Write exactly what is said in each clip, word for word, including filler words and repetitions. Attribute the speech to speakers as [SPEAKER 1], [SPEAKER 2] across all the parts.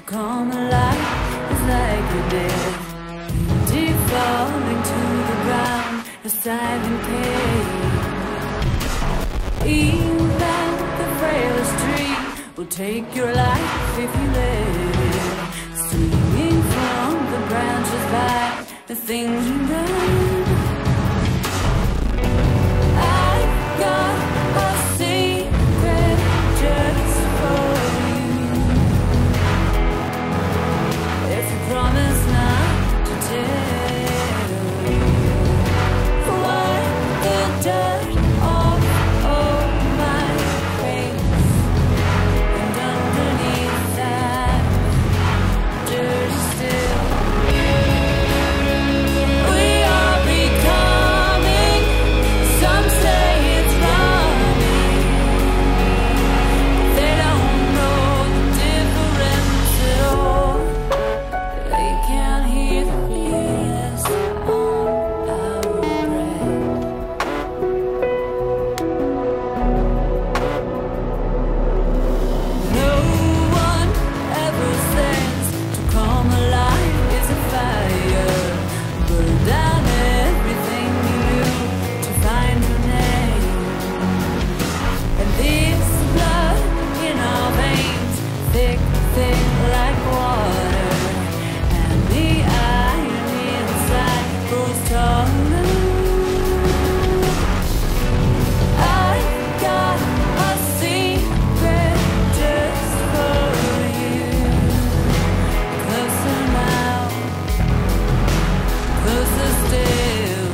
[SPEAKER 1] come alive is like a dead, deep falling to the ground, a silent cave. Even the frailest tree will take your life if you let it. Swinging from the branches by the things you've done. I've got a secret just for you. If you promise not to tell what the dirt off of my face, and underneath that dirt is still. We are becoming, some say it's running. They don't know the difference at all. They can't hear the beats on our breath. No one ever says to come alive is a fire. Burn down everything you knew to find your name. And this blood in our veins, thick, thick like water. And the iron inside grows taller. I've got a secret just for you. Closer now, closer still.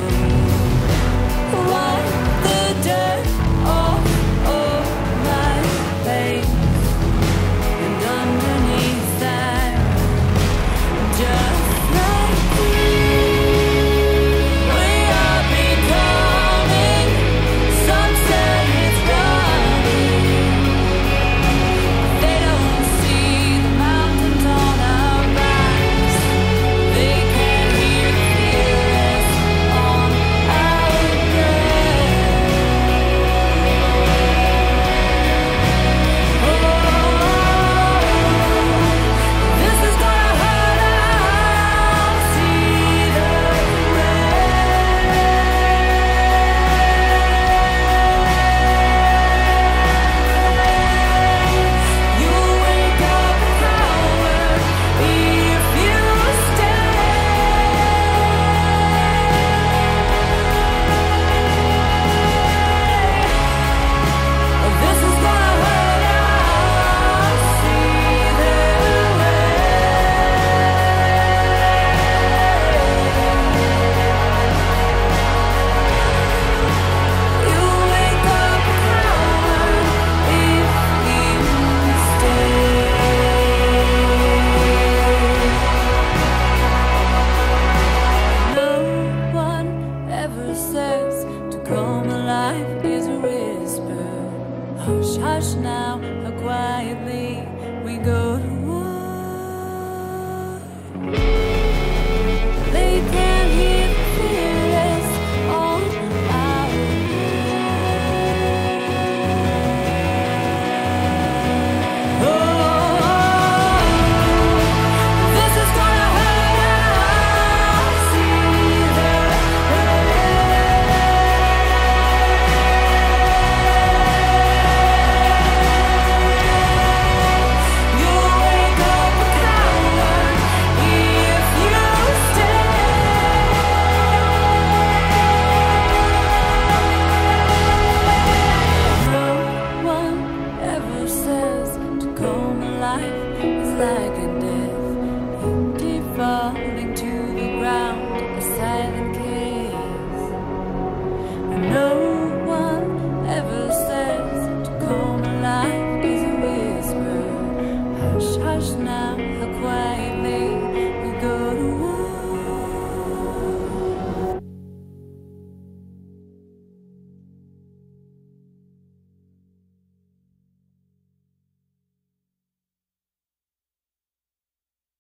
[SPEAKER 1] Wipe the dirt off of my face, and underneath that, just like you, we are becoming. Some say it's running. They don't see the mountains on our backs. They can't hear the fears on our breath. Oh, this is gonna hurt our Cedars. You wake up a coward if you stay. This is gonna hurt our Cedars. You wake up a coward if you stay. No one ever says to come alive is a whisper. Hush, hush now, how quietly we go to